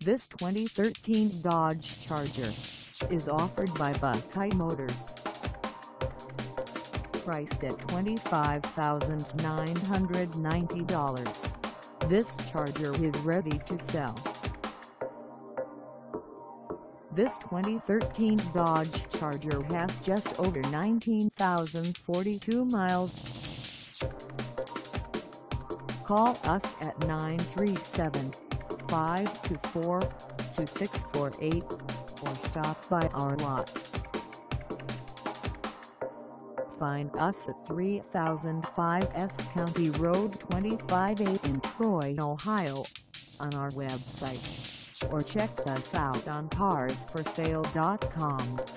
This 2013 Dodge Charger is offered by Buckeye Motors. Priced at $25,990, this Charger is ready to sell. This 2013 Dodge Charger has just over 19,042 miles. Call us at 937-524-2648 or stop by our lot. Find us at 3005 S County Road 25A in Troy, Ohio, on our website, or check us out on carsforsale.com.